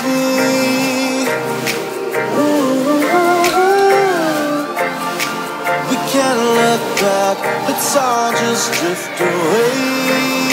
me. We can't look back, let's all just drift away.